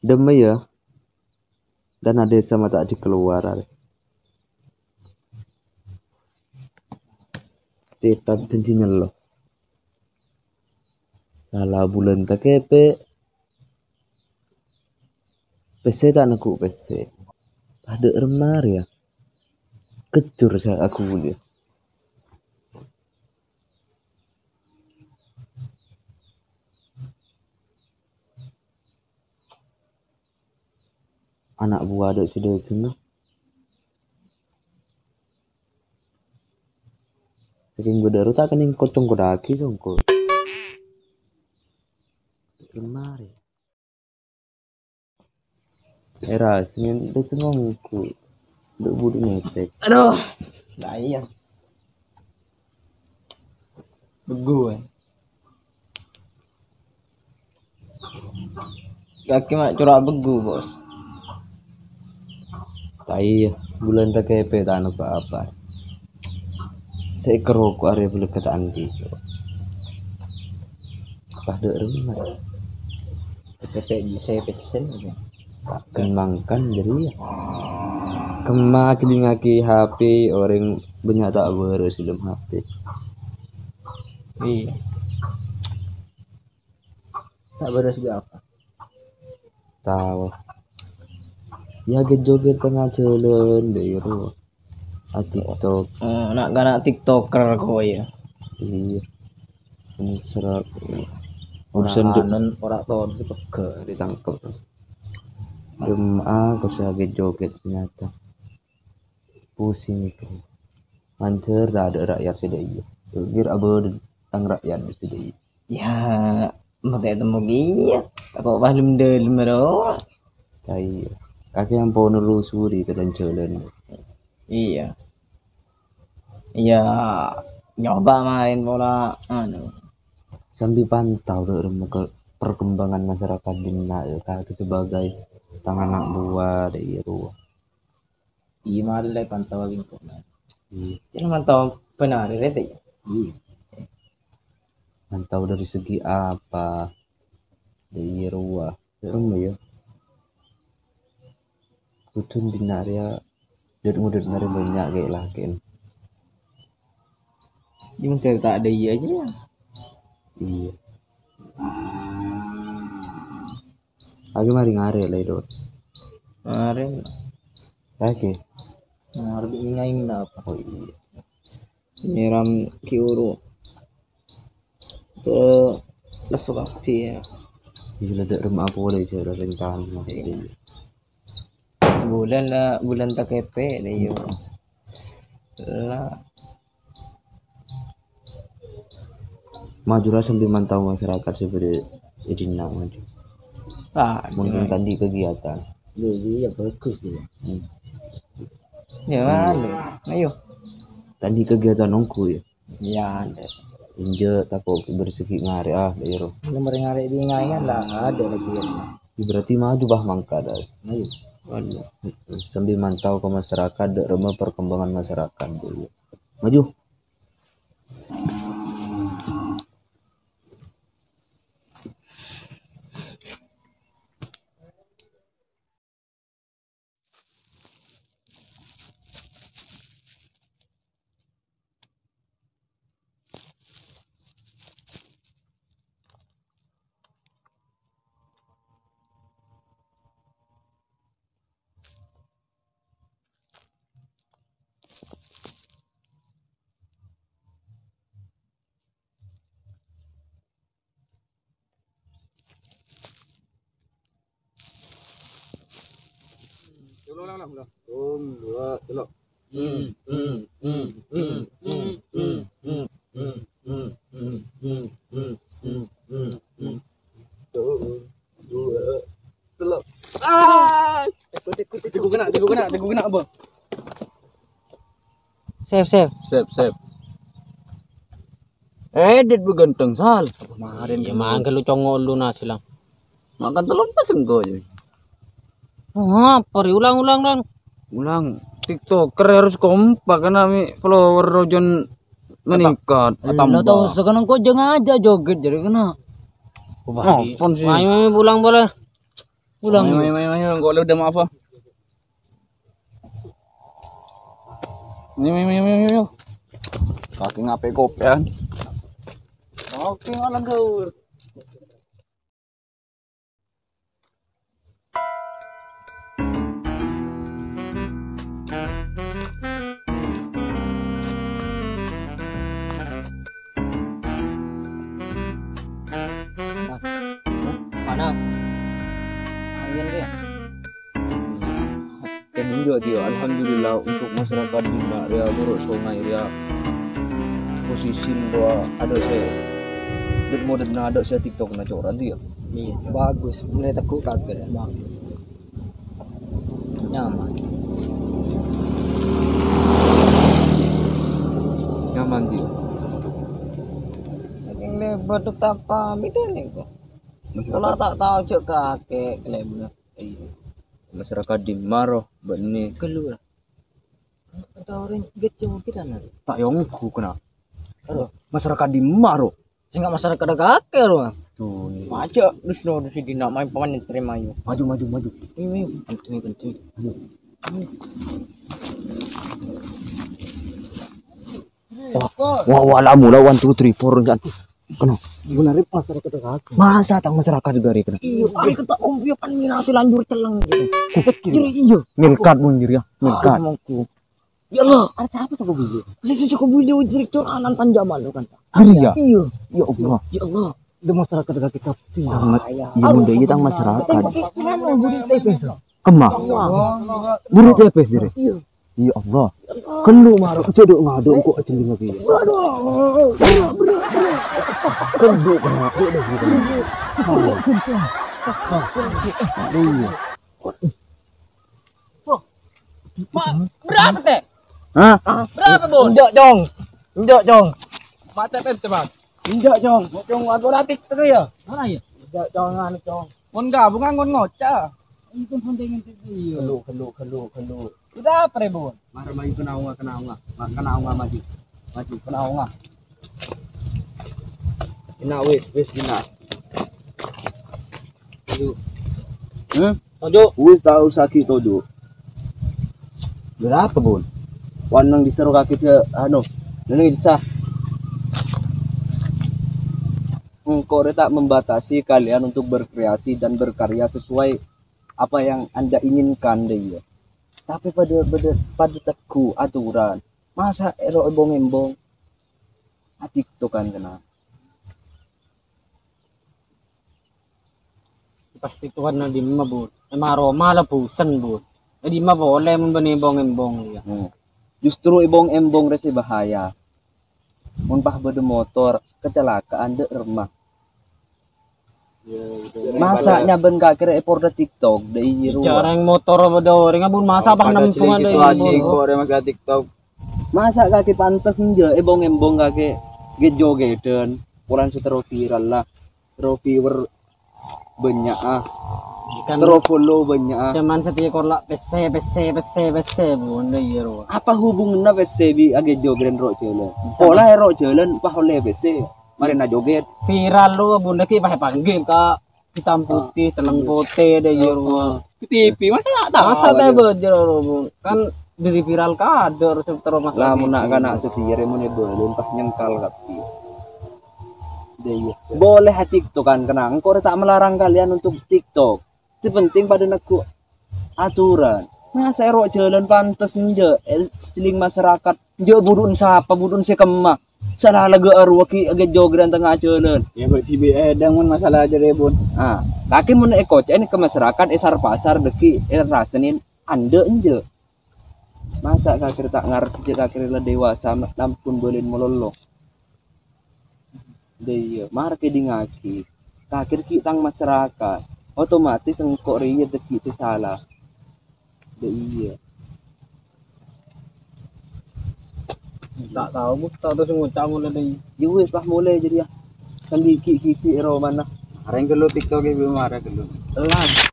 Demi ya. Dana desa mata dikeluar. Tetap tensinya loh. Salah bulan tak kepe. PC tak naku PC. Ada remar ya. Kecur saya aku dia. Anak buah ada sudah itu nah. Saking gue daru tak kening kocong kodaki songko. Remar ya. Era senin itu ngomongku. Udah budi netek. Aduh. Nah iya. Begu kaki mak curah begu bos. Tai bulan tak kepe tak apa-apa. Saya kerok area boleh kata anti. Pada rumah. Pepe di saya pesen. Kembangkan jadi ya. Kemak ngaki HP orang banyak tak beres dalam HP. Iya. Tak beres juga apa? Tahu. Ya joget tengah jalan deh TikTok. Nak TikToker kau ya. Iya. Ini serat. Urusan orang tahu sepega ditangkap. Aku joget ternyata. Pusing itu. Hancur tak ada rakyat sudah iya. Biar abad tentang rakyat sudah iya. Ya, mati temu dia. Aku paling dalam bro. Kayak kaki yang mau nelusuri ke dan jalan. Iya. Iya, nyoba main bola Sambil pantau ke perkembangan masyarakat di Naka sebagai tangan anak buah dari ruang. Iya malah pantau lingkungan. Jangan mantau benar itu ya. Iya. Mantau dari segi apa dari ruang. Rumah ya. Kutun di Naria dan mudah nari banyak kayak lakin. Cuma cerita ada iya aja ya. Iya. Aku mari ngare lah itu. Kemarin. Lagi. Harus ingain apa? Oh iya. Nyiram kiuru. Itu lesuk api ya. Iya ada rumah aku boleh jadi rencana. Bulan tak kepe deh yo. Lah. Majulah sambil mantau masyarakat seperti Edina maju. Mungkin tadi kegiatan. Iya bagus ya. Ya mana? Ayo. Tadi kegiatan nongku ya. Ya ada. Inje takut bersegi ngare daerah. Nomor ngare di ngayan lah ada lagi ya. Berarti maju bah mangka dah. Ayo. Waduh. Sambil mantau ke masyarakat, remah perkembangan masyarakat dulu. Maju. Teguh kena apa? Save. Edit beganteng sal. Kemarin ya mangke lu congol lu nasi lang. Makan telur pesen kau aja. Apa ulang-ulang lang. Ulang TikToker harus kompak karena follower rojon meningkat. Lo tahu sekarang kau jangan aja joget jadi kena. Apaan sih? Main pulang boleh. Ulang. Main, kau udah maaf ah. Main. Kaki ngapain kopian? Oke, ngalan gaul. Panas. Angin dia. Dan juga dia, alhamdulillah untuk masyarakat di Ria Buruk Sungai Ria posisi bahwa ada saya dan modern ada saya TikTok na coran dia. Iya, bagus. Mulai teguh kaget. Bagus. Nyaman. Nyaman dia. Yang lebar tu tak paham itu ni kok. Kalau tak tahu cek kakek lebar. Iya. Masyarakat di Maro bani Keluar. Kata orang gitu kita nak. tak yongku kena. Masyarakat di Maro. Sehingga masyarakat ada kakek orang. Tuh nih. Macam dusno di sini nak main paman yang terima you. Maju. Ini penting. Wah, wala mula 1 2 3 4 kan. Kena. Benar masyarakat kakek. Masa tak masyarakat juga kena. Iya, hari kita kumpul pan minasi lanjur celang gitu. Kira iya. Milkat bunjir ya. Milkat. Mangku. Ya Allah, ada apa tak kumpul? Saya cukup beli direktur anan panjaman lo kan. Hari ya. Iya. Ya Allah. Ya Allah. Itu masyarakat kakek kapi. Iya. Iya bunda iya tang masyarakat. Kenapa budi TPS? Kemah. Buru TPS dire. Iya. Ya Allah. Kelu maro cedok ngado kok ajeling lagi. Aduh. Kelu kena. Iya. Berapa teh? Hah? Berapa bun? Injak jong. Mata pente bang. Injak jong. Jong aku ratik tu ya. Mana ya? Injak jong anu jong. Kon gabungan kon ngocah. Itu penting itu. Kelu. Sudah apa bun? Mari maju kenaunga maju. Kenaunga. Kena wis kena. Tojo. Wis tahu sakit tojo. Berapa bun? Wanang diseru kaki ke ini bisa. Engkau tak membatasi kalian untuk berkreasi dan berkarya sesuai apa yang Anda inginkan deh ya. Tapi pada teguh aturan. Masa ero embong-embong. TikTok kan kena. Pasti tuan na di ma bud. Maro mala pusen bud. Di ma boleh membeni-embong-embong ya. Justru embong-embong resi bahaya. Mumpah bede motor kecelakaan de remah. Masa nyaben kakek ekor de TikTok de iru. Cara yang motor beda orang abun masa pak nampungan deh. TikTok. Masa kaki pantas nje embong-embong kakek gejogedan. Orang setero viral lah. Terus viewer banyak Kan terus follow banyak cuman setiap korlak PC bun deh iru. apa hubungannya PC bi age joget ro jalan pola ro jalan pah oleh PC mari na joget Viral lu bun deh ki pakai panggil ka hitam putih teleng putih deh iru. TV masa tak Masa teh bejer bun. Kan dari viral kader terus mas. lah mun nak kana setir mun boleh pah nyengkal kapi boleh TikTok kan kena engkau tak melarang kalian untuk TikTok. Penting pada naku aturan. Masa erok jalan pantas nje teling masyarakat nje budun siapa budun si kemah. Salah lagu arwaki age jogran tengah jalan. Ya buat TV edang mun masalah aja deh bun. Kaki mun ekot ini ke masyarakat esar pasar deki rasenin ande nje. Masa kakir tak ngerti kakir lah dewasa nampun boleh mololo. Deh marketing ngaki. Kakir kitang masyarakat. Otomatis engkau riya deki salah. Iya. Tak tahu bu, tak tahu semua camu lagi. Wis lah mulai jadi ya. Kan di kiki ero mana. Areng kelu TikTok ibu marah kelu. Lah